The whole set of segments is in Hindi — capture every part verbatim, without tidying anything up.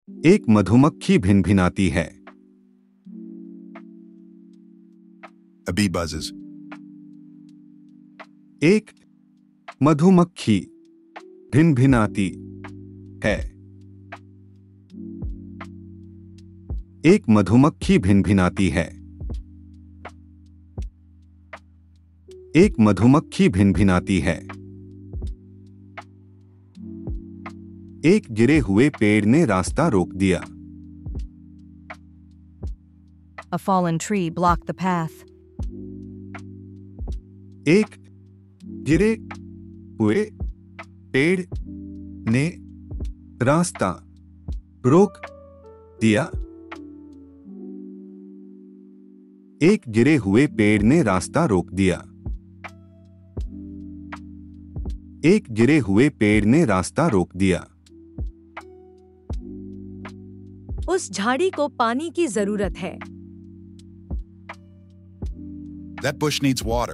एक मधुमक्खी भिनभिनाती है। A bee buzzes. एक मधुमक्खी भिनभिनाती है। एक मधुमक्खी भिनभिनाती है। एक मधुमक्खी भिनभिनाती है। एक गिरे हुए पेड़ ने रास्ता रोक दिया। A fallen tree blocked the path. एक गिरे हुए पेड़ ने रास्ता रोक दिया। एक गिरे हुए पेड़ ने रास्ता रोक दिया। एक गिरे हुए पेड़ ने रास्ता रोक दिया। उस झाड़ी को पानी की जरूरत है। That bush needs water.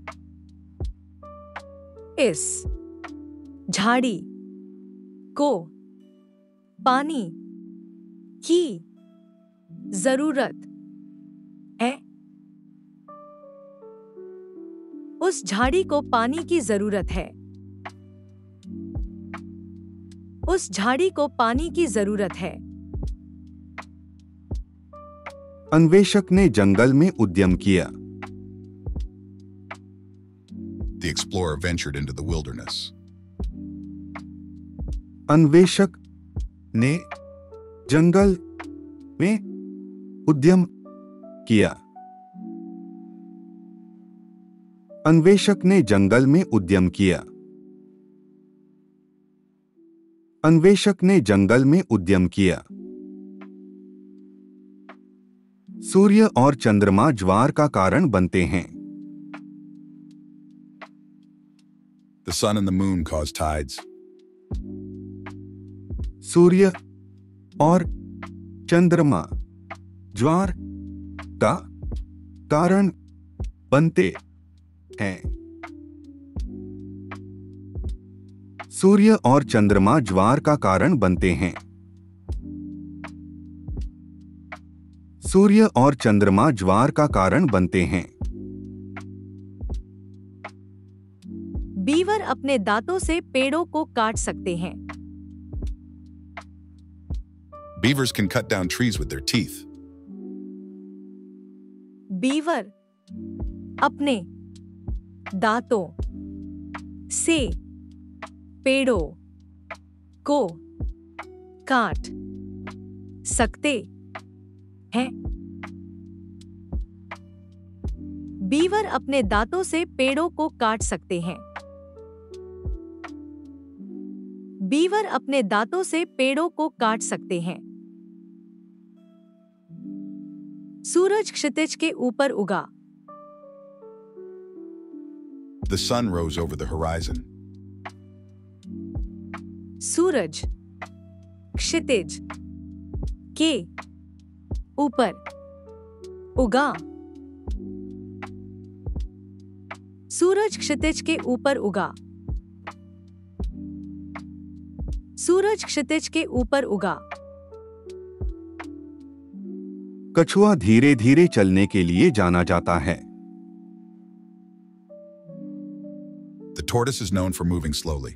इस झाड़ी को पानी की जरूरत है। उस झाड़ी को पानी की जरूरत है। उस झाड़ी को पानी की जरूरत है। अन्वेषक ने जंगल में उद्यम किया। The explorer ventured into the wilderness. अन्वेषक ने जंगल में उद्यम किया। अन्वेषक ने जंगल में उद्यम किया। अन्वेषक ने जंगल में उद्यम किया। सूर्य और चंद्रमा ज्वार का कारण बनते हैं। The sun and the moon cause tides. सूर्य और चंद्रमा ज्वार का कारण बनते हैं। सूर्य और चंद्रमा ज्वार का कारण बनते हैं। सूर्य और चंद्रमा ज्वार का कारण बनते हैं। बीवर अपने दांतों से पेड़ों को काट सकते हैं। Beavers can cut down trees with their teeth. Beaver अपने दांतों से पेड़ों को काट सकते हैं। बीवर अपने दांतों से पेड़ों को काट सकते हैं। बीवर अपने दांतों से पेड़ों को काट सकते हैं। सूरज क्षितिज के ऊपर उगा। The sun rose over the horizon. सूरज क्षितिज के ऊपर उगा। सूरज क्षितिज के ऊपर उगा। सूरज क्षितिज के ऊपर उगा। कछुआ धीरे धीरे चलने के लिए जाना जाता है। The tortoise is known for moving slowly.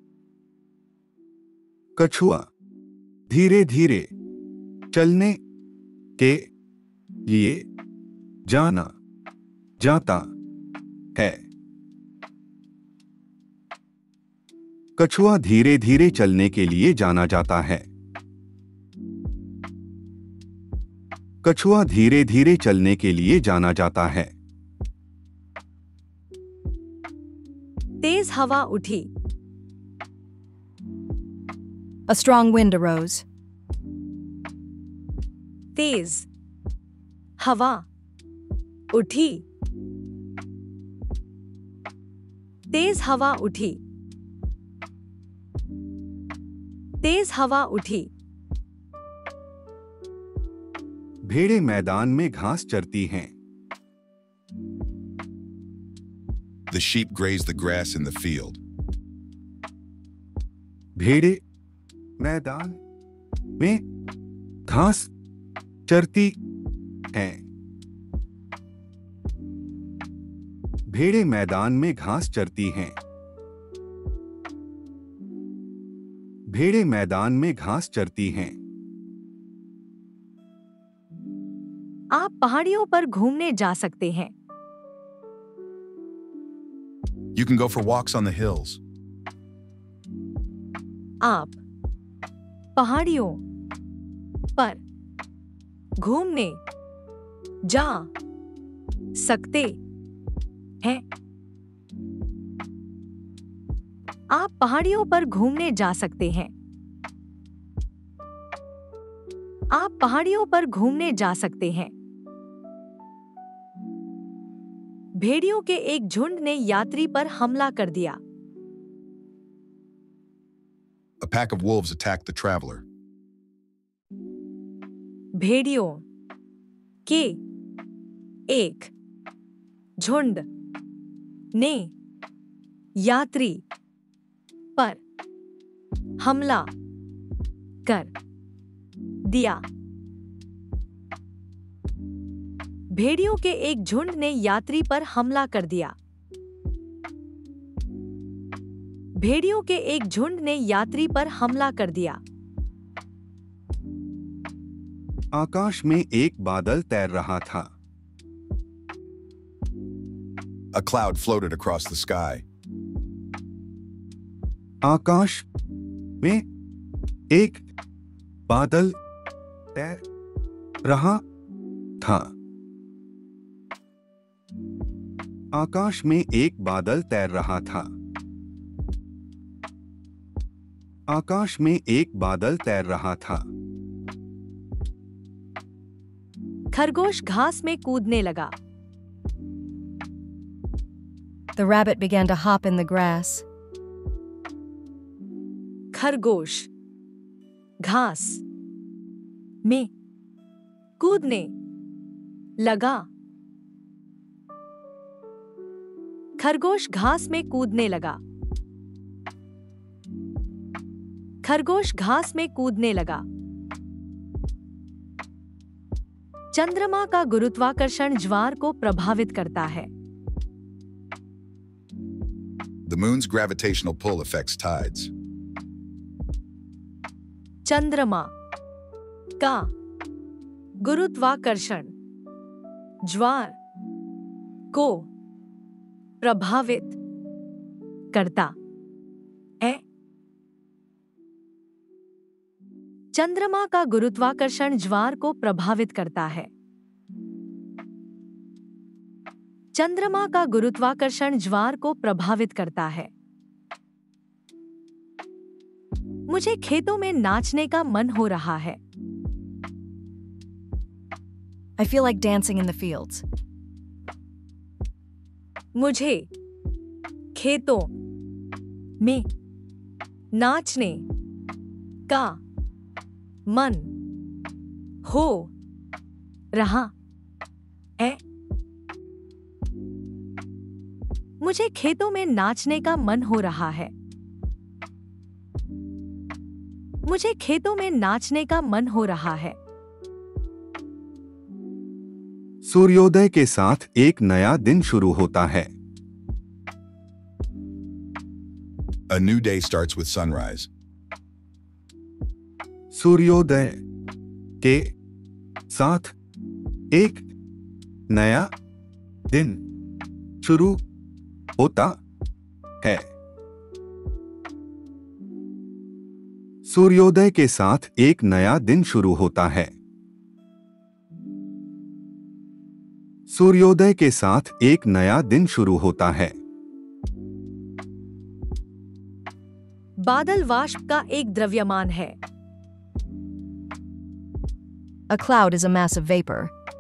कछुआ धीरे धीरे चलने के लिए जाना जाता है। कछुआ धीरे धीरे चलने के लिए जाना जाता है। कछुआ धीरे धीरे चलने के लिए जाना जाता है। तेज हवा उठी। A strong wind arose. तेज हवा उठी। तेज हवा उठी। तेज हवा उठी। भेड़ें मैदान में घास चरती हैं। The sheep graze the grass in the field. भेड़ें मैदान में घास चरती हैं। भेड़ें मैदान में घास चरती हैं। भेड़ें मैदान में घास चरती हैं। आप पहाड़ियों पर घूमने जा सकते हैं। You can go for walks on the hills. आप पहाड़ियों पर घूमने जा सकते हैं। आप पहाड़ियों पर घूमने जा सकते हैं। आप पहाड़ियों पर घूमने जा सकते हैं। भेड़ियों के एक झुंड ने यात्री पर हमला कर दिया। A pack of wolves attacked the traveler. भेड़ियों के एक झुंड ने यात्री पर हमला कर दिया। भेड़ियों के एक झुंड ने यात्री पर हमला कर दिया। भेड़ियों के एक झुंड ने यात्री पर हमला कर दिया। आकाश में एक बादल तैर रहा था। A cloud floated across the sky. आकाश में एक बादल तैर रहा था। आकाश में एक बादल तैर रहा था। आकाश में एक बादल तैर रहा था। खरगोश घास में कूदने लगा। The rabbit began to hop in the grass. खरगोश घास में कूदने लगा। खरगोश घास में कूदने लगा। खरगोश घास में कूदने लगा। चंद्रमा का गुरुत्वाकर्षण ज्वार को प्रभावित करता है। The moon's gravitational pull affects tides. चंद्रमा का गुरुत्वाकर्षण ज्वार को प्रभावित करता है। चंद्रमा का गुरुत्वाकर्षण ज्वार को प्रभावित करता है। चंद्रमा का गुरुत्वाकर्षण ज्वार को प्रभावित करता है। मुझे खेतों में नाचने का मन हो रहा है। I feel like dancing in the fields. मुझे खेतों में नाचने का मन हो रहा है। मुझे खेतों में नाचने का मन हो रहा है। मुझे खेतों में नाचने का मन हो रहा है। सूर्योदय के साथ एक नया दिन शुरू होता है। A new day starts with sunrise. सूर्योदय के साथ एक नया दिन शुरू होता है। सूर्योदय के साथ एक नया दिन शुरू होता है। सूर्योदय के साथ एक नया दिन शुरू होता है। बादल वाष्प का एक द्रव्यमान है। A cloud is a mass of vapor.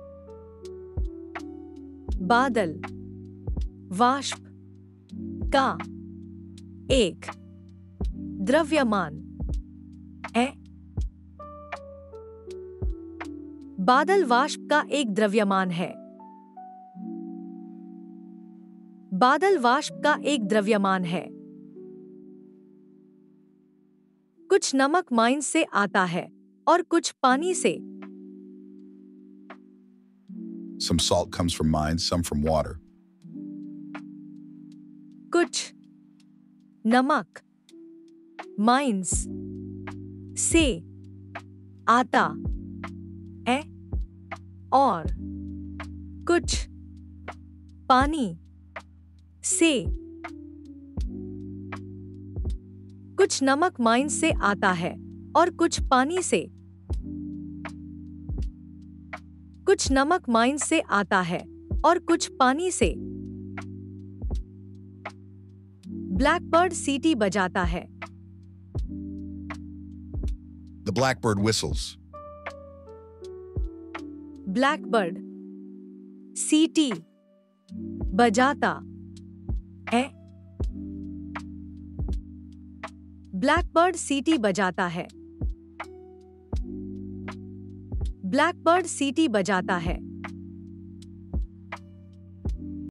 बादल वाष्प का एक द्रव्यमान है। बादल वाष्प का एक द्रव्यमान है। बादल वाष्प का एक द्रव्यमान है। कुछ नमक माइंस से आता है। और कुछ पानी से। Some salt comes from mines, some from water. कुछ नमक माइंस से आता है और कुछ पानी से। कुछ नमक माइंस से आता है और कुछ पानी से। कुछ नमक माइंस से आता है और कुछ पानी से। ब्लैकबर्ड सीटी बजाता है। The blackbird whistles. ब्लैकबर्ड सीटी बजाता है। ब्लैकबर्ड सीटी बजाता है। ब्लैकबर्ड सीटी बजाता है।